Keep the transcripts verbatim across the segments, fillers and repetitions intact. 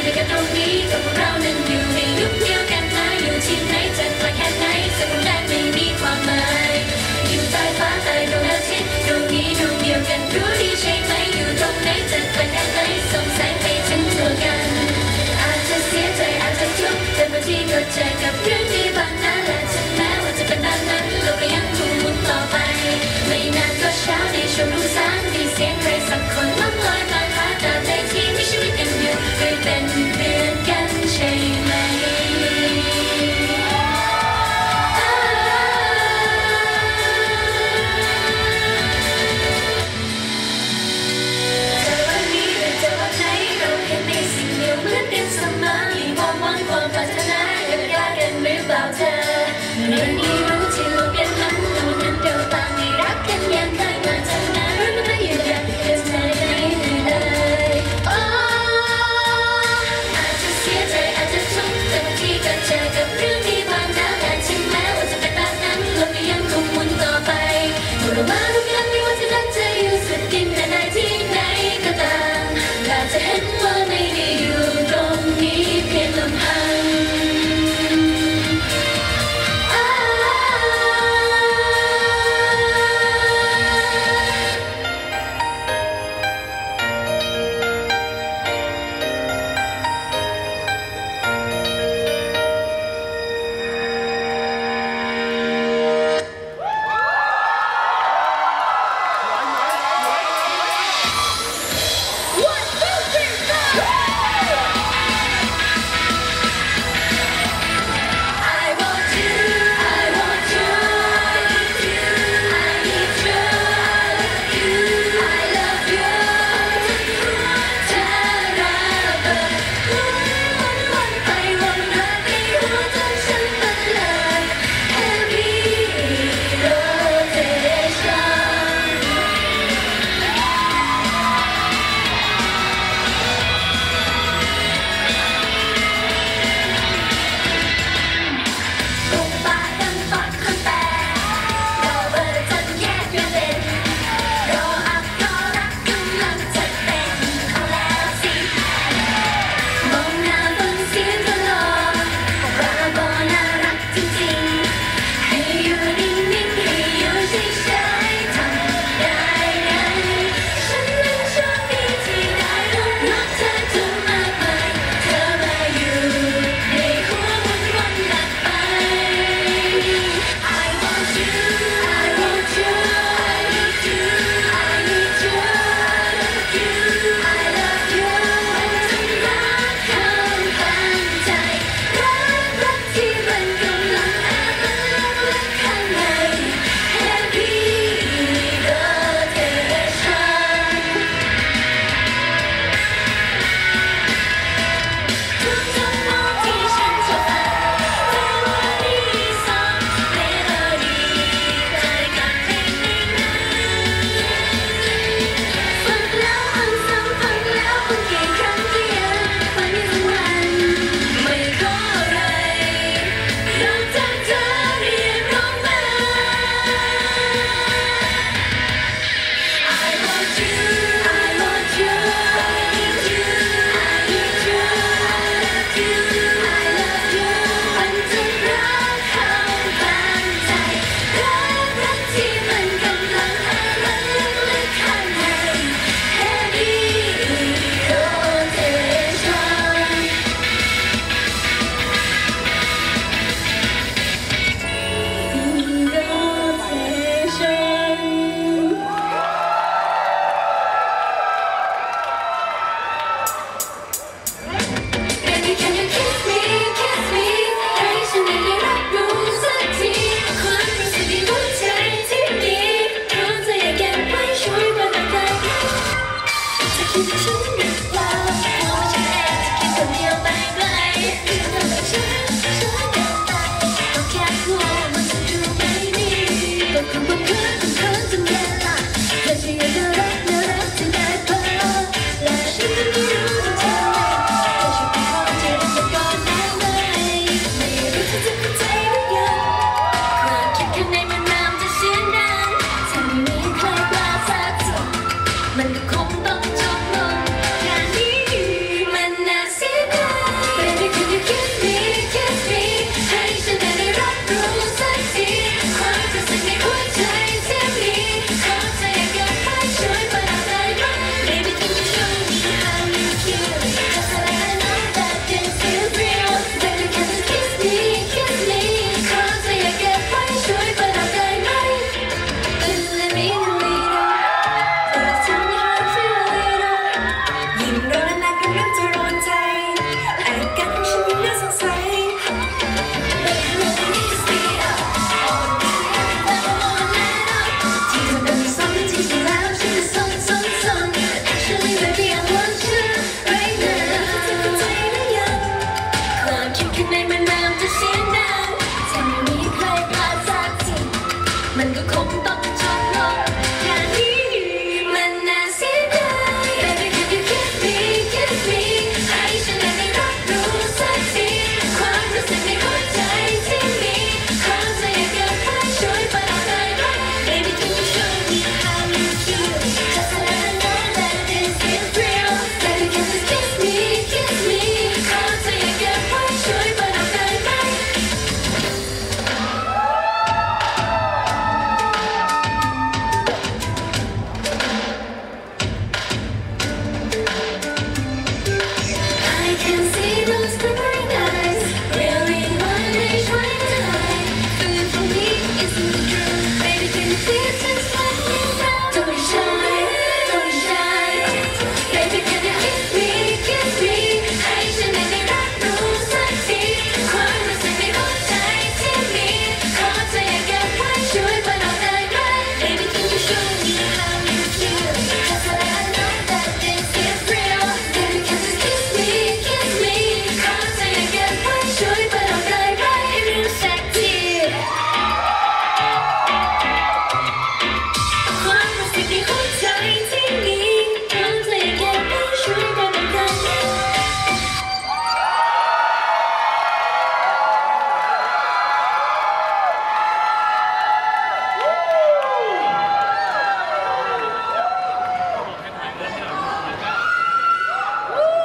ด้วยกันตรงนี้กับพวกเรานั้นอยู่ในยุคเดียวกันนะอยู่ที่ไหนจะไกลแค่ไหนสักคนแรกไม่มีความหมายอยู่ใต้ฟ้าใต้ดวงอาทิตย์ดวงนี้ดวงเดียวกันรู้ดีใช่ไหมอยู่ตรงไหนจะไกลแค่ไหนส่งแสงไปถึงตัวกันอาจจะเสียใจอาจจะทุกข์แต่บางทีก็เจอกับเรื่องที่บางนั้นและถึงแม้ว่าจะเป็นแบบนั้นโลกก็ยังคงหมุนต่อไปไม่นานก็เช้าในช่วงรุ่งสางมีเสียงใครสักคนล่องลอยมาหาตามในที่มีชีวิตกันอยู่เคยเป็นเพื่อนกันใช่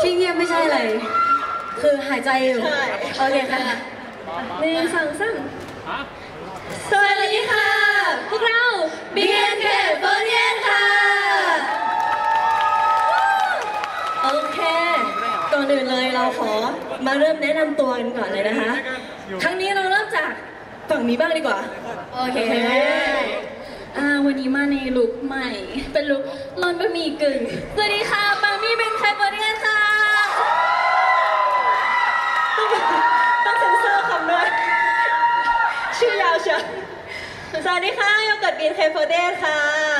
ที่เงียบไม่ใช่อะไรคือหายใจอยู่โอเคค่ะหนึ่งสองสามสวัสดีค่ะพวกเรา บี เอ็น เค โฟร์ตี้เอท ค่ะโอเคก่อนอื่นเลยเราขอมาเริ่มแนะนำตัวกันก่อนเลยนะคะครั้งนี้เราเริ่มจากฝั่งนี้บ้างดีกว่าโอเคอ่าวันนี้มาในลุคใหม่เป็นลุคร้อนบะหมี่กึ่งสวัสดีค่ะปามี่เป็นใครบริการค่ะต้องเซ็นเซอร์คำด้วยชื่อยาวเชียวสวัสดีค่ะโยเกิร์ตบีนเคโฟเดสค่ะ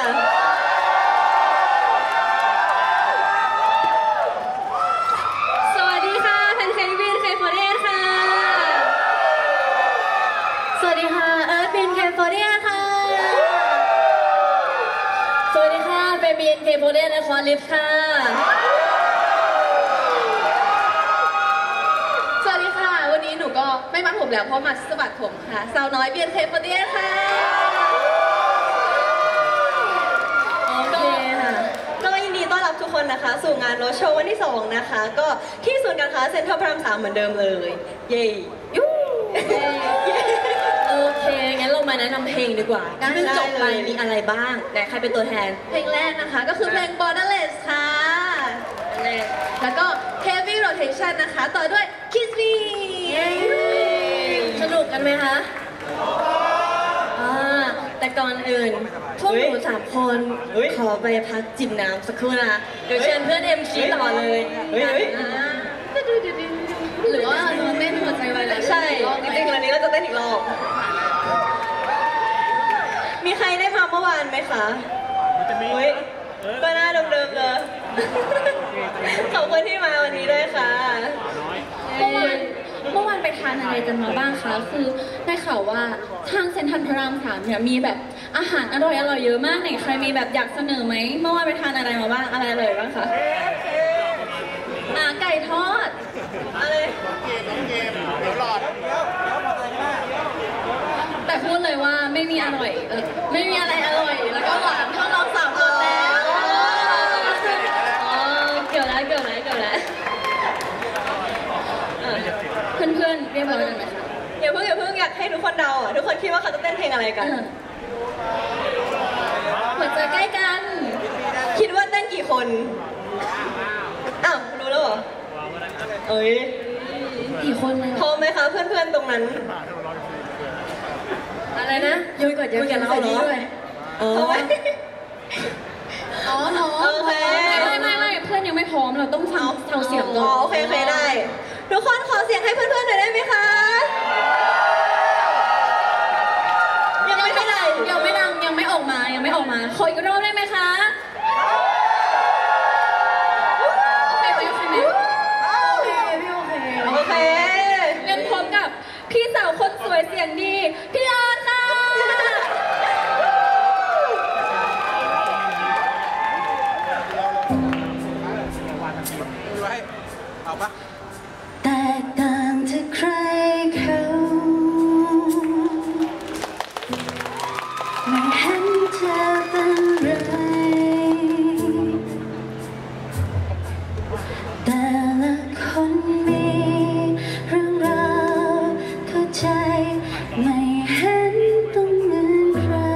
สวัสดีค่ะแพนเค้กบีนเคโฟเดสค่ะสวัสดีค่ะเอิร์ธบีนเคโฟเดสค่ะสวัสดีค่ะเป็นบีนเคโฟเดสและคอลิฟค่ะสวัสดีค่ะวันนี้หนูก็ไม่มัดผมแล้วเพราะมาสะบัดผมค่ะสาวน้อยเบียนเทปเดียค่ะโอเคค่ะก็ยินดีต้อนรับทุกคนนะคะสู่งานโรดโชว์วันที่สองนะคะก็ที่ศูนย์การค้าเซ็นทรัลพระรามสามเหมือนเดิมเลยเย้ยูโอเคงั้นเรามาแนะนำเพลงดีกว่าที่เพิ่งจบไปมีอะไรบ้างไหนใครเป็นตัวแทนเพลงแรกนะคะก็คือเพลง Borderless ค่ะแล้วก็ Heavy Rotation นะคะต่อด้วย Kiss Me สนุกกันไหมคะอ่าแต่ก่อนอื่นพวกหนูสามคนขอไปพักจิบน้ำสักครู่นะเดี๋ยวเชิญเพื่อนเอ็มชี้ต่อเลยหรือว่าเราเต้นหัวใจไว้แล้วใช่จริงๆวันนี้เราจะเต้นอีกรอบมีใครได้มาเมื่อวานไหมคะเฮ้ยก็น่าเดิมๆเลยขอบคุณที่มาวันนี้ด้วยค่ะเมื่อวานเมื่อวานไปทานอะไรกันมาบ้างคะคือได้ข่าวว่าทางเซ็นทรัลพระรามสามเนี่ยมีแบบอาหารอร่อยอร่อยเยอะมากไหนใครมีแบบอยากเสนอไหมเมื่อวานไปทานอะไรมาบ้างอะไรเลยบ้างคะอ่าไก่ทอดอะไรแต่พูดเลยว่าไม่มีอร่อยเออไม่มีอะไรอร่อยแล้วก็หวานเท่าน้องสามคนแล้วอ๋อเกี่ยวแล้วเกี่ยวแล้วเกี่ยวแล้วเพื่อนๆเรียบร้อยกันไหมคะอย่าเพิ่งอย่าเพิ่งอยากให้ทุกคนเดาอ่ะทุกคนคิดว่าเขาจะเต้นเพลงอะไรกันหัวใจใกล้กันคิดว่าเต้นกี่คนอ้าวรู้แล้วเหรอเอ้ยกี่คนเลยพร้อมไหมคะเพื่อนๆตรงนั้นอะไรนะยุ้ยกดยุ้ยกันเราเหรออ๋ออ๋อเนาะโอเคไม่ไม่ไม่เพื่อนยังไม่พร้อมเราต้องฟังเท่าเสียงก่อนโอเคโอเคได้ทุกคนขอเสียงให้เพื่อนๆหน่อยได้ไหมคะยังไม่ได้ยังไม่ดังยังไม่ออกมายังไม่ออกมาขออีกรอบได้ไหมคะโอเคไหมโอเคไหมโอเคพี่โอเคโอเคเล่นพร้อมกับพี่สาวคนสวยเสียงดีพี่อาร์ค่ะแตกต่างจากใครเขาไม่เห็นเธอเป็นไรแต่ละคนมีเรื่องราวเข้าใจไม่เห็นต้องเหมือนใคร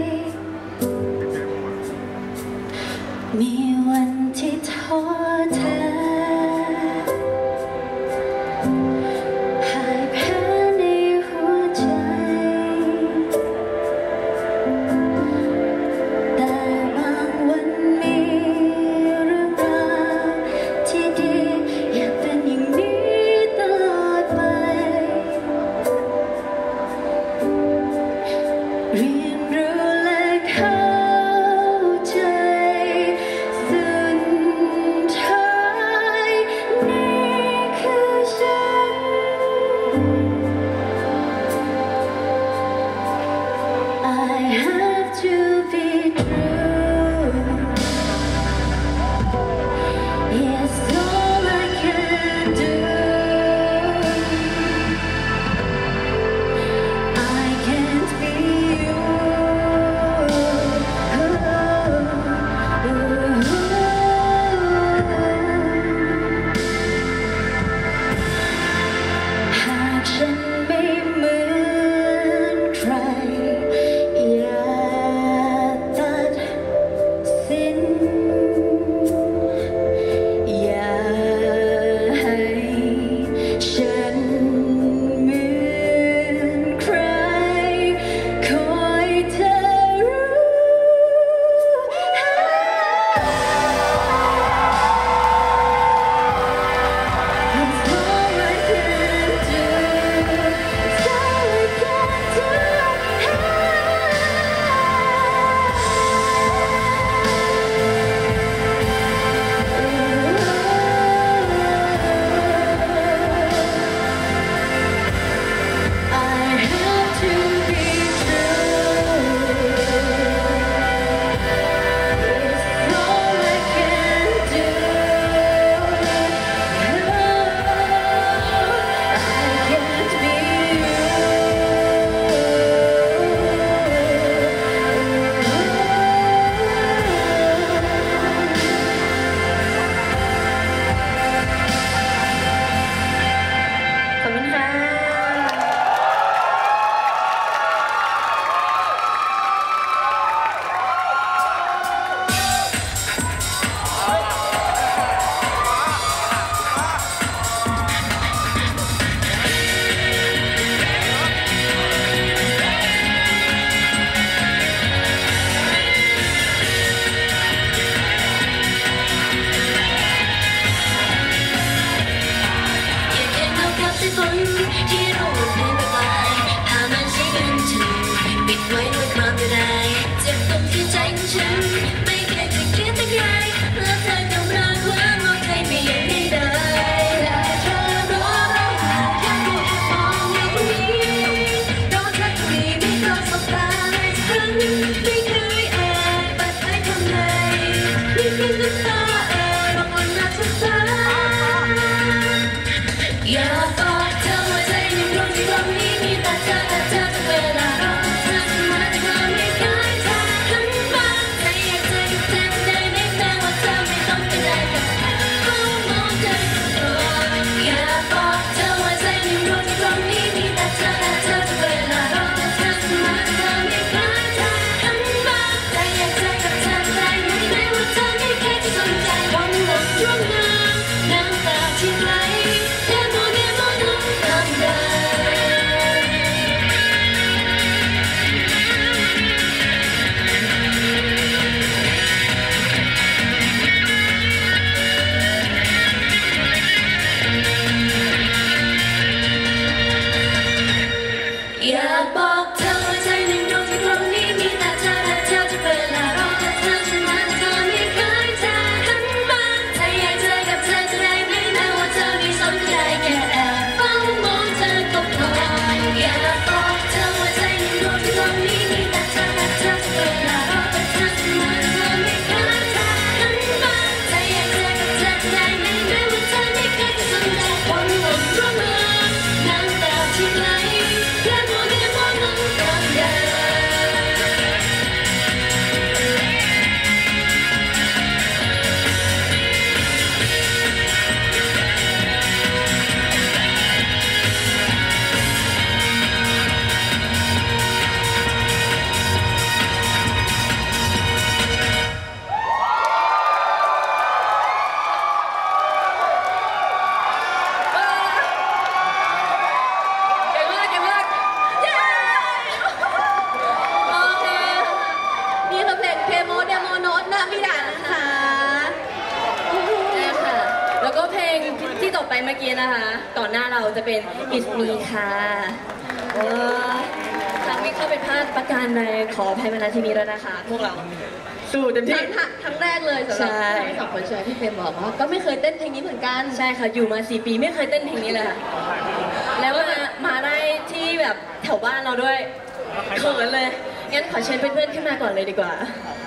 มีวันที่ท้อแท้พ่ายแพ้ฝนที่เราหลุดเดินไปไกลหามันใช้เงินถึงปิดไว้ด้วยความเดียวดายเจ็บตรงที่ใจของฉันไม่เคยจะเกลียดแต่ใครแล้วเธอกำลังคว้าว่าใครไม่อยากให้ได้แต่เธอรู้เราแค่พูดแค่มองเราคนนี้รอแค่คนนี้ไม่ต้องสบตาเลยสักครั้งไม่เคยแอบเปิดเผยข้างในนี่คือน้ำตาเอ่ยบอกวันรักสักครั้งอยากบอกเธอว่าใจยังตรงที่ตรงนี้มีแต่เธอแต่เธอทุกเวลารอเธอจะมาแต่เธอไม่เคยทำหันมาใจอยากเจอกับเธอได้ไหมแม้ว่าเธอไม่ต้องเป็นไรกับเฝ้ามองเธอตัวอยากบอกเธอว่าใจยังตรงที่ตรงนี้มีแต่เธอแต่เธอทุกเวลารอเธอจะมาแต่เธอไม่เคยทำหันมาใจอยากเจอกับเธอได้ไหมแม้ว่าเธอไม่เคยจะสนใจวันหมดช่วงน้ำน้ำตาที่ไหลแค่มองแค่มองน้ำตาได้อยากบอกเธอว่าใจหนึ่งตรงที่ตรงนี้มีแต่เธอและเธอทุกเวลารอแต่เธอจะมาแต่เธอไม่เคยจะหันมาใจอยากเจอกับเธอจะได้ไหมแม้ว่าเธอไม่สนใจแค่แอบเฝ้ามองเธอก็พออยากบอกเธอว่าใจหนึ่งตรงที่ตรงนี้มีแต่เธอและเธอทุกเวลารอแต่เธอจะมาแต่เธอไม่เคยจะหันมาใจอยากเจอกับเธอจะได้ไหมแม้ว่าเธอไม่เคยจะสนใจวันหมดร่วงเมืองน้ำตาที่ไหลแค่มองแค่มองน้ำตาได้เก่งมากเก่งมากเย้โอเคนี่คือเพลงเคโมเดโมโนตนามิดานะคะนี่ค่ะแล้วก็เพลงที่จบไปเมื่อกี้นะคะ ก่อนหน้าเราจะเป็น It's Me ค่ะว้าวทางวิเข้าไปพลาดประการใดขออภัยมาณที่นี้แล้วนะคะ พวกเราสู้เต็มที่ทั้งแรกเลยสำหรับทั้งสองคนเชิญที่เฟรมบอกว่าก็ไม่เคยเต้นเพลงนี้เหมือนกันใช่ค่ะอยู่มาสี่ปีไม่เคยเต้นเพลงนี้เลยค่ะแล้วมามาได้ที่แบบแถวบ้านเราด้วยเขินเลยงั้นขอเชิญเพื่อนๆขึ้นมาก่อนเลยดีกว่า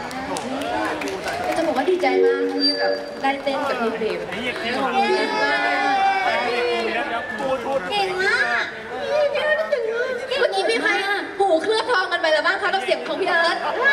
จะบอกว่าดีใจมากที่แบบได้เต้นกับพี่เฟรมเก่งมากเก่งมากเมื่อกี้มีใครหูเคลือบทองกันไปแล้วบ้างคะกับเสียงของพี่เอิร์ธ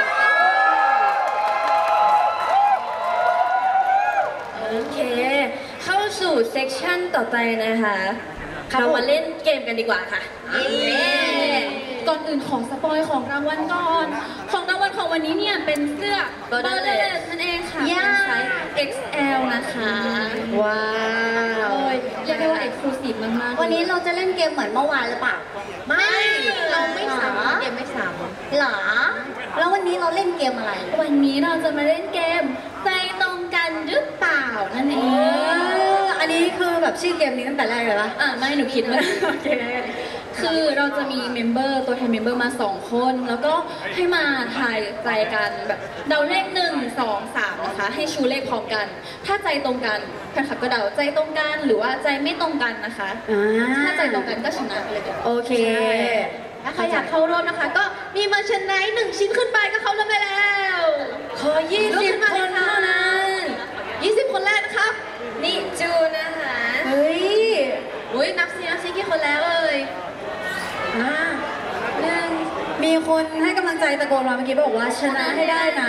โอเคเข้าสู่เซสชั่นต่อไปนะคะเรามาเล่นเกมกันดีกว่าค่ะก่อนอื่นของสปอยของรางวัลก่อน ของรางวัลของวันนี้เนี่ยเป็นเสื้อ Borderless นั่นเองค่ะเป็นไซส์ เอ็กซ์ แอล นะคะว้าวเรียกได้ว่า exclusive มากๆวันนี้เราจะเล่นเกมเหมือนเมื่อวานหรือเปล่าไม่เราไม่สามเกมไม่สามหรอแล้ววันนี้เราเล่นเกมอะไรวันนี้เราจะมาเล่นเกมใจตรงกันหรือเปล่านั่นเองอันนี้คือแบบชื่อเกมนี้ตั้งแต่แรกเลยปะอ่ะไม่หนูคิดว่าคือเราจะมีเมมเบอร์ตัวแทนเมมเบอร์มาสองคนแล้วก็ให้มาทายใจกันแบบเดาเลขหนึ่งสองสามนะคะให้ชูเลขพร้อมกันถ้าใจตรงกันแฟนคลับก็เดาใจตรงกันหรือว่าใจไม่ตรงกันนะคะถ้าใจตรงกันก็ชนะเลยโอเคถ้าใครอยากเข้าร่วมนะคะก็มีมาชนะหนึ่งชิ้นขึ้นไปก็เข้าร่วมได้แล้วขอยี่สิบคนเท่านั้นยี่สิบคนแรกนะครับนี่จูนะคะเฮ้ยอุ้ยนับซินับซิกี่คนแล้วเอ่ยอ่าหนึ่งมีคนให้กำลังใจตะโกนมาเมื่อกี้บอกว่าชนะให้ได้นะ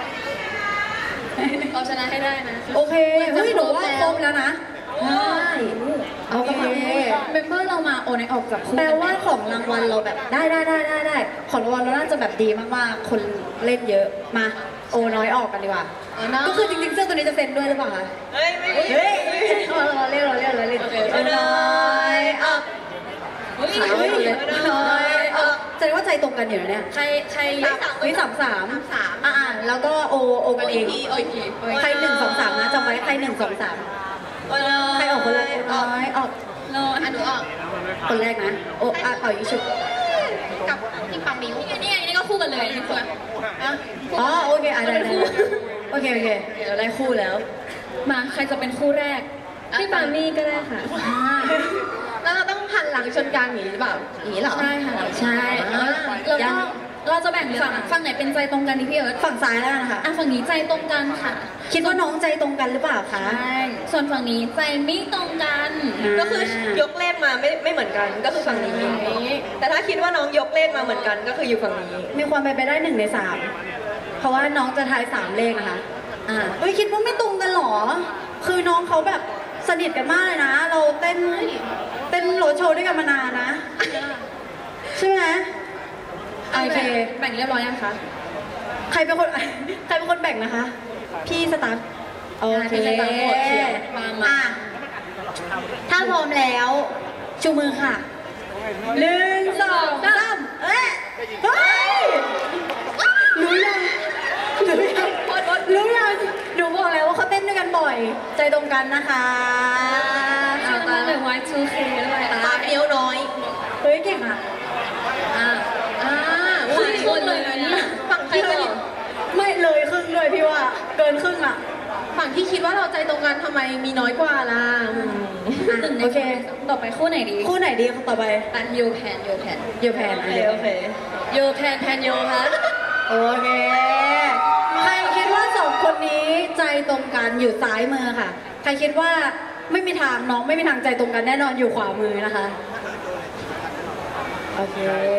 เอาชนะให้ได้นะโอเคเฮ้ยหนูว่าครบแล้วนะใช่โอเคเมมเบอร์เรามาโอนให้ออกจากคู่แปลว่าของรางวัลเราแบบได้ได้ได้ได้ได้ของรางวัลเราน่าจะแบบดีมากๆคนเล่นเยอะมาโอน้อยออกกันดีกว่าก็คือจริงๆเสื้อตัวนี้จะเซ็นด้วยหรือเปล่าคะเฮ้ยไม่เฮ้ยเราเล่นเราเล่นเราเล่นโอน้อยออกขายไว้หมดเลยน้อยออกแสดงว่าใจตรงกันอยู่เนี่ยใครใครวิสามสามอ่าแล้วก็โอโอกันเองใครหนึ่งสองสามนะจำไว้ใครหนึ่งสองสามใครออกคนละน้อยออกรออ่ะหนูออกคนแรกนะโอ้อ่ะเป่ายิงฉุบกับที่ปังมิ้วนี่ไงนี่ก็คู่กันเลยนี่คู่อ่ะอ๋อโอเคอ่ะได้ได้โอเคโอเคเราได้คู่แล้วมาใครจะเป็นคู่แรกพี่ปามี่ก็ได้ค่ะแล้วเราต้องหันหลังชนกันอย่างนี้หรือเปล่าอย่างนี้เหรอใช่ค่ะใช่แล้วก็เราจะแบ่งฝั่งฝั่งไหนเป็นใจตรงกันดีพี่เอิร์ธฝั่งซ้ายแล้วกันค่ะอ่ะฝั่งนี้ใจตรงกันค่ะคิดว่าน้องใจตรงกันหรือเปล่าคะใช่ส่วนฝั่งนี้ใจไม่ตรงกันก็คือยกเลขมาไม่ไม่เหมือนกันก็คือฝั่งนี้ แต่ถ้าคิดว่าน้องยกเลขมาเหมือนกันก็คืออยู่ฝั่งนี้มีความเป็นไปได้หนึ่งในสามเพราะว่าน้องจะทายสามเลขนะคะอ่าเฮ้ยคิดว่าไม่ตรงกันหรอ คือน้องเขาแบบสนิทกันมากเลยนะ เราเต้นเต้นโรดโชว์ด้วยกันมานานนะใช่ไหมโอเคแบ่งเรียบร้อยยังคะใครเป็นคนใครเป็นคนแบ่งนะคะ พี่สตาร์โอเคพี่สตาร์หมดเขียนมามาอ่ะถ้าพร้อมแล้วชูมือค่ะหนึ่งสองสามเอ้ยเฮ้ยรู้ยังรู้ยังรู้ยังหนูบอกแล้วว่าเขาเต้นด้วยกันบ่อย ใจตรงกันนะคะเอาตาเลย วาย ทู เค ด้วยตาเดียวน้อยเฮ้ยเก่งอ่ะอ่าอ่าอุ้ยชนเลยนะเนี่ยฝั่งที่คิดไม่เลยครึ่งเลยพี่ว่า เกินครึ่งอ่ะฝั่งที่คิดว่าเราใจตรงกันทำไมมีน้อยกว่าล่ะอ่ะหนึ่งในโอเคต่อไปคู่ไหนดีคู่ไหนดีต่อไปอันโยแพนโยแพนโยแพนโอเคโอเคโยแพนแพนโยคะโอเค ใครคิดว่าสองคนนี้ใจตรงกันอยู่ซ้ายมือค่ะ ใครคิดว่าไม่มีทางน้องไม่มีทางใจตรงกันแน่นอนอยู่ขวามือนะคะ โอเค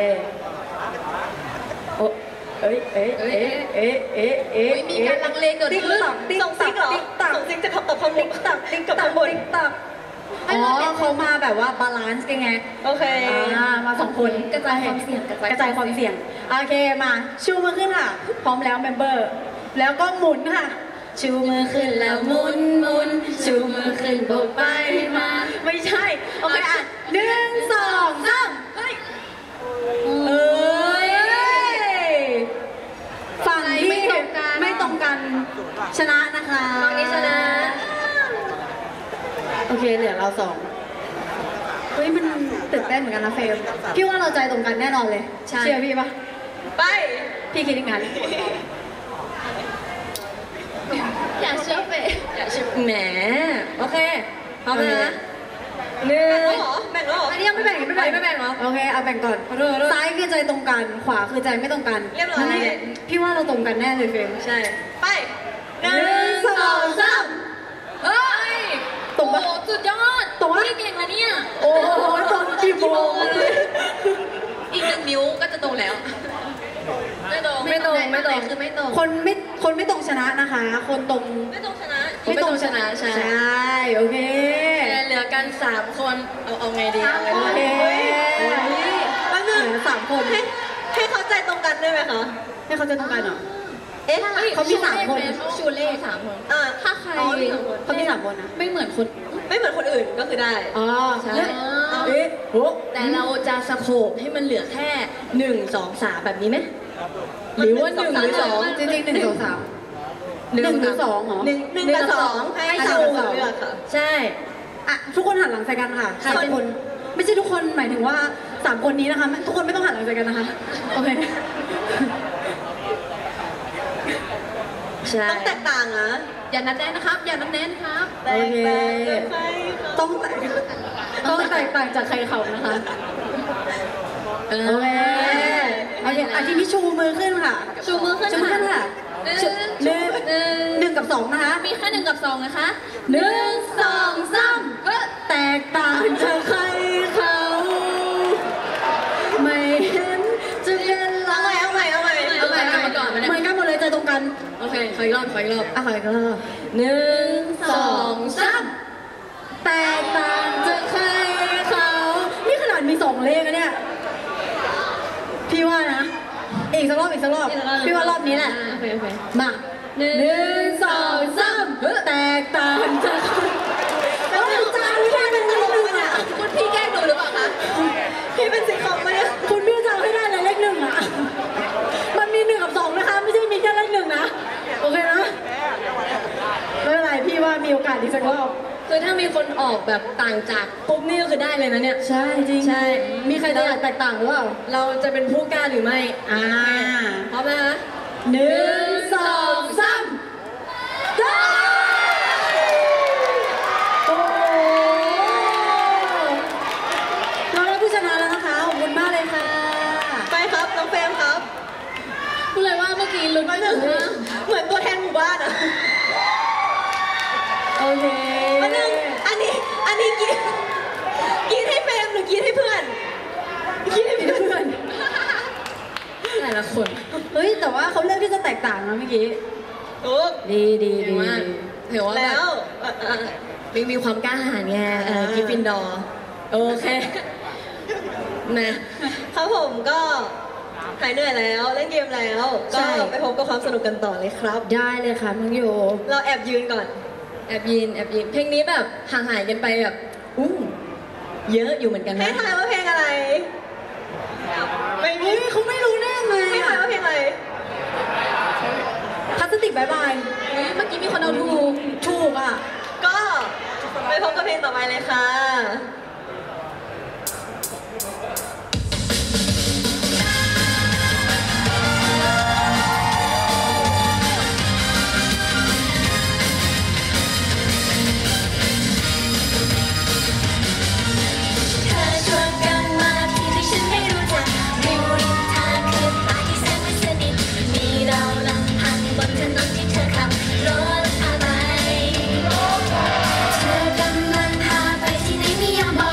โอ้เอ้ยเอ้ยเอ้ยเอ้ยเอ้ยเอ้ยมีการลังเลเกิดขึ้นติ๊กส่งซิกเหรอติ๊กตักส่งซิกจะขับตบข้างบนตักติ๊กกับข้างบนติ๊กตักอ๋อเขามาแบบว่าบาลานซ์กันไงโอเคอ่ามาสองคนกระจายความเสี่ยงกระจายกระจายความเสี่ยงโอเคมาชูมือขึ้นค่ะ พร้อมแล้วเมมเบอร์ แล้วก็หมุนค่ะ ชูมือขึ้นแล้วหมุนหมุนชูมือขึ้นโบกไปมา ไม่ใช่โอเคอ่ะหนึ่งสองสามเฮ้ยเอ้ยฝั่งที่ไม่ตรงกันไม่ตรงกันชนะนะคะฝั่งนี้ชนะโอเคเหลือเราสองเฮ้ยมันตื่นเต้นเหมือนกันนะเฟรมพี่ว่าเราใจตรงกันแน่นอนเลยใช่เชื่อพี่ปะไปพี่คิดอย่างนั้นอย่าเชื่อเฟย์อย่าชิบแหมโอเคพร้อมนะหนึ่งแบ่งแล้วเหรอแบ่งแล้วเหรออันนี้ยังไม่แบ่งยังไม่แบ่งไม่แบ่งเหรอโอเคเอาแบ่งก่อนขอโทษขอโทษซ้ายคือใจตรงกัน ขวาคือใจไม่ตรงกันเรียบร้อยนั่นแหละพี่ว่าเราตรงกันแน่เลยเฟรมใช่ไปหหนึ่นึ่งงสองสามเฮ้ยตรงปะโอ้สุดยอดตรงปะพี่เก่งนะเนี่ยโอ้โหตรงกี่โมงเลยอีกหนึ่งนิ้วก็จะตรงแล้ว ไม่ตรงไม่ตรงไม่ตรงคือไม่ตรงคนไม่คนไม่ตรงชนะนะคะ คนตรงไม่ตรงชนะไม่ตรงชนะใช่โอเคเหลือกันสามคนเอาเอาไงดีเอาไงโอดีเคแป๊บนึงเหลือสามคนให้ให้เขาใจตรงกันได้ไหมคะให้เขาใจตรงกันเหรอเอ๊ะเขามีสามคนชูเลขสามคนอ่าถ้าใครอ๋อมีสามคนเขามีสามคนนะไม่เหมือนคนไม่เหมือนคนอื่นก็คือได้อ๋อใช่เอ๊ะโอ้แต่เราจะสโคปให้มันเหลือแค่หนึ่งสองสามแบบนี้ไหมหรือว่าหนึ่งหรือสองจริงๆหนึ่งสองสาม หนึ่งหรือสองเหรอหนึ่งหนึ่งกับสองให้ให้สสออง งกับสองเลือกค่ะใช่อ่ะทุกคนหันหลังใส่กันค่ะค่ะสามคน ไม่ใช่ทุกคนหมายถึงว่าสามคนนี้นะคะไม่ทุกคนไม่ต้องหันหลังใส่กันนะคะ โอเคใช่ต้องแตกต่างนะอย่านัดแน่นนะครับ อย่านัดแน่นครับแตกต่างกันไปต้องแตกต้องแตกต่างจากใครเขานะคะ โอเคโอเคอ่ะทีนี้ชูมือขึ้นค่ะชูมือขึ้นชูมือขึ้นค่ะหนึ่งชูหนึ่งหนึ่งหนึ่งกับสองนะคะมีแค่หนึ่งกับสองนะคะหนึ่งสองสามเฮ้ยแตกต่างจากใครเขา ไม่เห็นจะเป็นไรเอาใหม่เอาใหม่เอาใหม่เอาใหม่เอาใหม่ก่อนเหมือนกันหมดเลยใจตรงกันโอเคขออีกรอบขออีกรอบอ่ะขออีกรอบหนึ่งสองสามแตกต่างจากใครเขานี่ขนาดมีสองเลขนะเนี่ย พี่ว่านะ อีกสักรอบอีกสักรอบ พี่ว่ารอบนี้แหละโอเคโอเคมาหนึ่งสองสามแตกต่างจากแล้วมันจางไม่ได้เป็นเลขหนึ่งอ่ะคุณพี่แกล้งหนูหรือเปล่าคะพี่เป็นสีขาวไหมอะคุณพี่จำให้ได้เลยเลขหนึ่งอ่ะ มันมีหนึ่งกับสองนะคะ ไม่ใช่มีแค่เลขหนึ่งนะ โอเคนะ ไม่เป็นไรพี่ว่ามีโอกาสอีกสักรอบคือถ้ามีคนอออกแบบต่างจากปุ๊บนี่ก็คือได้เลยนะเนี่ยใช่จริงใช่มีใครจะอยากแตกต่างหรือเปล่าเราจะเป็นผู้กล้าหรือไม่อ่าพร้อมไหมคะหนึ่งสองสามได้โอ้โหเราได้ผู้ชนะแล้วนะคะขอบคุณมากเลยค่ะไปครับน้องเฟรมครับพูดเลยว่าเมื่อกี้ลุ้นมาหถึนึ่งงว่าเหมือนตัวแทนหมู่บ้านอะโอเคมาหนึ่งอันนี้อันนี้กินกินให้เฟรมหรือกินให้เพื่อนกินให้เพื่อนแต่ละคนเฮ้ยแต่ว่าเขาเลือกที่จะแตกต่างนะเมื่อกี้โอ้ดีดีดีดีมากถือว่าแล้วเอ่อเอ่อมีมีความกล้าหาญไงเออกิฟฟินดอร์โอเคนะครับผมก็หายเหนื่อยแล้วเล่นเกมแล้วก็ไปพบกับความสนุกกันต่อเลยครับได้เลยค่ะน้องโยเราแอบยืนก่อน แอบยืนแอบยืนเพลงนี้แบบห่างหายกันไปแบบอู้เยอะอยู่เหมือนกันนะให้ทายว่าเพลงอะไรไม่เฮ้ยเขาไม่รู้แน่เลยให้ทายว่าเพลงอะไรพลาสติกบายบายเฮ้ยเมื่อกี้มีคนเอาถูกถูกอ่ะก็ไปพบกับเพลงต่อไปเลยค่ะเธอชวนกันมาที่ที่ฉันไม่รู้จักริมริมทางคืนตาที่แสนไม่สนิทมีเราลำพังบนถนนที่เธอขับรถอะไรเธอกำลังพาไปที่ไหนไม่ยอมบอก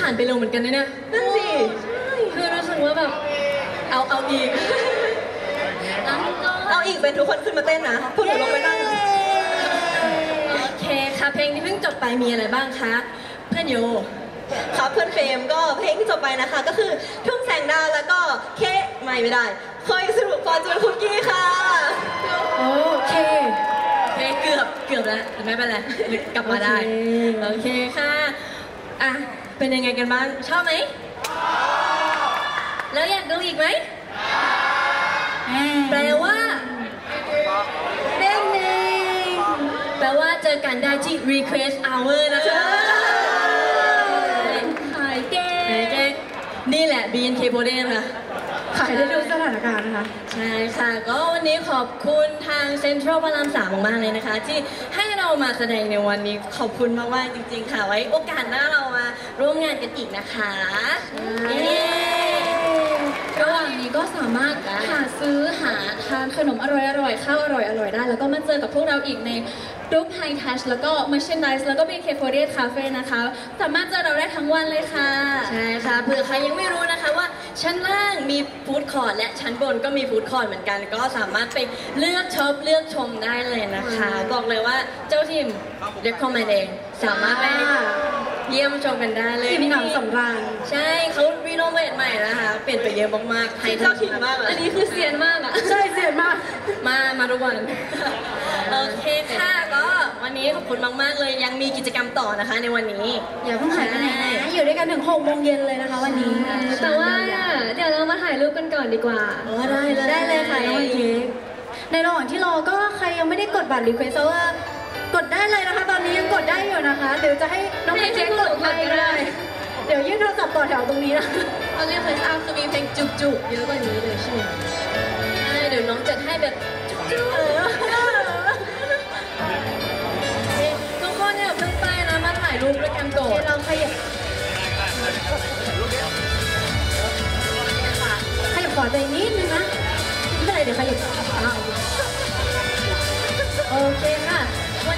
ผ่านไปเร็วเหมือนกันนะเนี่ยนั่นสิคือรู้สึกว่าแบบเอาเอาอีกเอาอีกเป็นทุกคนขึ้นมาเต้นนะพวกหนูลงไปนั่งโอเคค่ะเพลงที่เพิ่งจบไปมีอะไรบ้างคะเพื่อนโยครับเพื่อนเฟรมก็เพลงที่จบไปนะคะ ก็คือทุ่งแสงดาวแล้วก็เคไม่ไม่ได้คอยสรุปฟอร์จูนคุกกี้ค่ะโอเคเพลงเกือบเกือบแล้วแต่ไม่เป็นไรกลับมาได้โอเคค่ะอ่ะเป็นยังไงกันบ้างชอบไหมแล้วอยากดูอีกไหมแปลว่าเด้งเด้งแปลว่าเจอกันได้ที่ request hour นะคะขายเก่งนี่แหละ บี เอ็น เค Podium ค่ะขายได้ดูสถานการณ์นะคะใช่ค่ะก็วันนี้ขอบคุณทางเซ็นทรัลพระรามสามมากๆเลยนะคะ ที่ให้เรามาแสดงในวันนี้ขอบคุณมากๆจริงๆค่ะไว้โอกาสหน้าเรามาร่วมงานกันอีกนะคะเย้ระหว่างนี้ก็สามารถหาซื้อหาทานขนมอร่อยๆ ข้าวอร่อยๆ ได้ แล้วก็มาเจอกับพวกเราอีกในรูป High Touch แล้วก็ Merchandise แล้วก็ บี เอ็น เค โฟร์ตี้เอท Cafe นะคะ สามารถเจอเราได้ทั้งวันเลยค่ะใช่ค่ะเผื่อใครยังไม่รู้นะคะว่าชั้นล่างมีฟู้ดคอร์ทและชั้นบนก็มีฟู้ดคอร์ทเหมือนกัน ก็สามารถไปเลือกช็อปเลือกชมได้เลยนะคะ บอกเลยว่าเจ้าทีม recommend เองสามารถไปเยี่ยมชมกันได้เลยอิ่มหนำสำราญใช่เขารีโนเวทใหม่นะคะเปลี่ยนไปเยอะมากๆไทยเจ้าถิ่นมากอะอันนี้คือเซียนมากอะใช่เสียมากมามาทุกวันโอเคค่ะก็วันนี้ขอบคุณมากๆเลยยังมีกิจกรรมต่อนะคะในวันนี้อย่าเพิ่งหายไปไหนนะอยู่ด้วยกันถึงหกโมงเย็นเลยนะคะวันนี้แต่ว่าเดี๋ยวเรามาถ่ายรูปกันก่อนดีกว่าอ๋อได้เลยได้เลยค่ะน้องวันเค้กในระหว่างที่รอก็ใครยังไม่ได้กดบัตรรีเควสเวอร์กดได้เลยนะคะ ตอนนี้ยังกดได้อยู่นะคะเดี๋ยวจะให้น้องเค้กกดให้ก็ได้ เดี๋ยวยื่นโทรศัพท์ต่อแถวตรงนี้นะเขาเรียกเพลงอาร์คือมีเพลงจุกๆเยอะกว่านี้เลยใช่ไหมใช่เดี๋ยวน้องจัดให้แบบจุกๆทุกคนเนี่ยเพิ่งไปนะมาถ่ายรูปด้วยกันก่อนเราขยับขยับขวาใจนิดนึงนะไม่เป็นไรเดี๋ยวขยับอ้าวโอเคค่ะวัน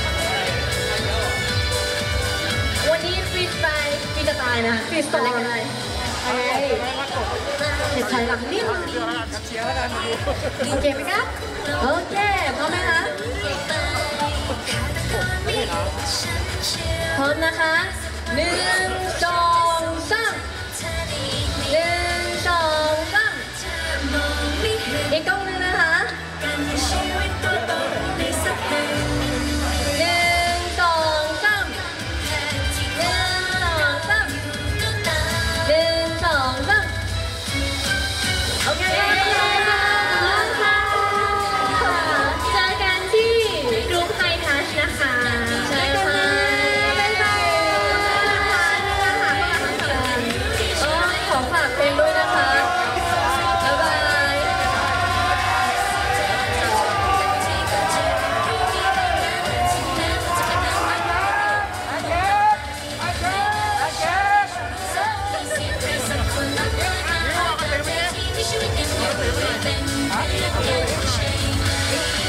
วันนี้ฟรีสไตล์ฟรีสไตล์นะฟรีสไตล์อะไรกันเลยเฮ้ยเดี๋ยวถอยหลังนิดนึงโอเคไหมคะโอเคพร้อมไหมคะพร้อมนะคะหนึ่งสองสามหนึ่งสองสามอีกกล้องหนึงนะคะหนึ่งสองสามหนึ่งสองสามหนึ่งสองสามโอเคเจอกันที่รูป High Touch นะคะใช่ค่ะเออขอฝากเพลงด้วยนะคะ บ๊ายบายที่ช่วยกันเป็น